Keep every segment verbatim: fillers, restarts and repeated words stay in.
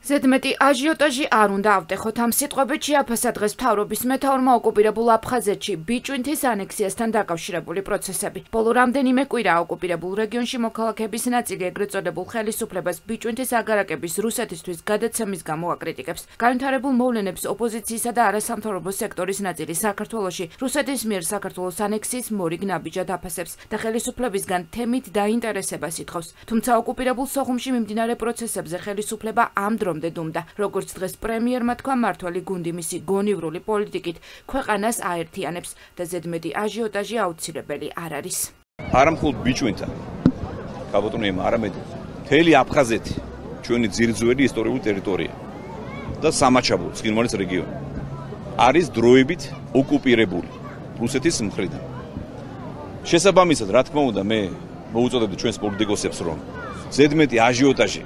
ზედმეტი აჟიოტაჟი არ უნდა ავტეხოთ. ამ სიტყვებით შეაფასა დღეს მთავრობის მეთაურმა ოკუპირებულ აფხაზეთში ბიჭვინთის ანექსიასთან დაკავშირებული პროცესები. ბოლო რამდენიმე კვირა ოკუპირებულ რეგიონში მოქალაქეების ნაწილი ეგრეთ წოდებულ ხელისუფლებას ბიჭვინთის აგარაკების რუსეთისთვის გადაცემის გამო აკრიტიკებს. განვითარებულ მოვლენებს ოპოზიციისა და არასამთავრობო სექტორის ნაწილი საქართველოში რუსეთის მიერ საქართველოს ანექსიის მორიგ ნაბიჯად აფასებს და ხელისუფლებისგან თემით დაინტერესებას ითხოვს. თუმცა ოკუპირებულ სოხუმში მიმდინარე პროცესებზე ხელისუფლება ამ დრომდე დუმდა. როგორც დღეს პრემიერმა თქვა, მმართველი გუნდი მისი გონივრული პოლიტიკით ქვეყანას აერთიანებს და ზედმეტი აჟიოტაჟი აუცილებელი არ არის. არა მხოლოდ ბიჭვინთა, გაბატონებმა, არამედ მთელი აფხაზეთი, ჩვენი ძირძველი ისტორიული ტერიტორია და სამაჩაბლო ცხინვალის რეგიონი არის დროებით ოკუპირებული რუსეთის მხრიდან. შესაბამისად, რა თქმა უნდა, მე მოუწოდებდი ჩვენს პოლიტიკოსებს, რომ ზედმეტი აჟიოტაჟი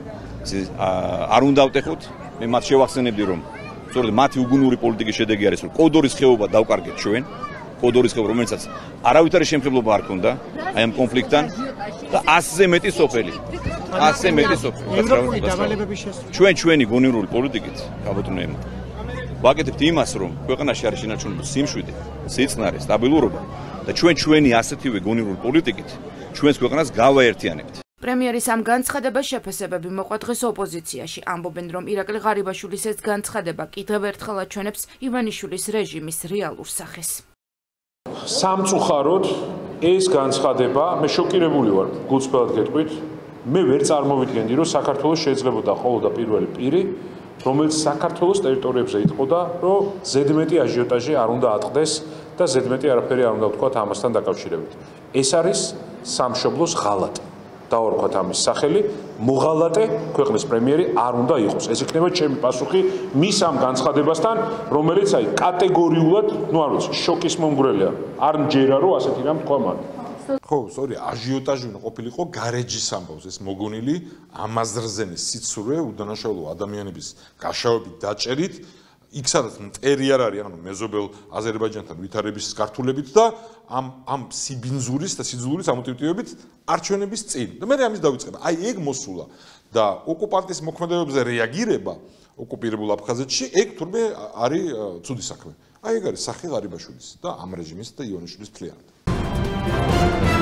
არ უნდა ავტეხოთ. მე მათ შევახსენებდი, რომ სწორედ მათი უგუნური პოლიტიკის შედეგი არის, რომ კოდორის ხეობა დავკარგეთ ჩვენ, კოდორის ხეობა, რომელსაც არავითარი შემხებლობა არ ჰქონდა აი ამ კონფლიქტთან და ასზე მეტი სოფელი. ასზე მეტი სოფელი. ევროპული დავალებების შესრულება. ჩვენ ჩვენი გონივრული პოლიტიკით, გაბატონებმა, ვაკეთებთ იმას, რომ ქვეყანაში არის შენარჩუნებული სიმშვიდე, სიწყნარე, სტაბილურობა და ჩვენ ჩვენი ასეთივე გონივრული პოლიტიკით ჩვენს ქვეყანას გავაერთიანებთ. პრემიერის ამ განცხადებას შეფასებები მოყვა დღეს ოპოზიციაში. ამბობენ, რომ ირაკლი ღარიბაშვილის ეს განცხადება კიდევ ერთხელ აჩვენებს ივანიშვილის რეჟიმის რეალურ სახეს. სამწუხაროდ ეს განცხადება, მე შოკირებული ვარ, გულწრფელად გეტყვით, მე ვერ წარმოვიდგენდი, რომ საქართველოს შეიძლებოდა ხოლმე და პირველი პირი, რომელიც საქართველოს ტერიტორიებზე იტყოდა, რომ ზედმეტი აჟიოტაჟი არ უნდა ატყდეს და ზედმეტი არაფერი არ უნდა ვთქვათ ამასთან დაკავშირებით. ეს არის სამშობლოს ღალატი. დაორქვათ ამის სახელი, მოღალატე ქვეყნის პრემიერი არ უნდა იყოს. ეს იქნება ჩემი პასუხი მის ამ განცხადებასთან, რომელიც აი კატეგორიულად, ну არ ვიცი, შოკის მომგვრელია. არ მჯერა რომ ასეთი რამ თქვა მან. ხო, სწორი, აჟიოტაჟი უნდა ყოფილიყო გარეჯის ამბავს, ეს მოგონილი ამაზრზენის სიცრუე უდანაშაულო ადამიანების გაშავებით დაჭერით. იქ სადაც მტერი არ არის, ანუ მეზობელ აზერბაიჯანთან ვითარების გართულებით და ამ ამ სიბინძურის და სიძულვილის ამოტივტივებით არჩევნების წინ. და მე ამის დავიწყება. აი ეგ მოსულა და ოკუპანტის მოქმედებებზე რეაგირება ოკუპირებულ აფხაზეთში, ეგ თურმე არის ცუდი საქმე. აი ეგ არის სახე ღარიბაშვილის და ამ რეჟიმის და ივანიშვილის მთლიანად.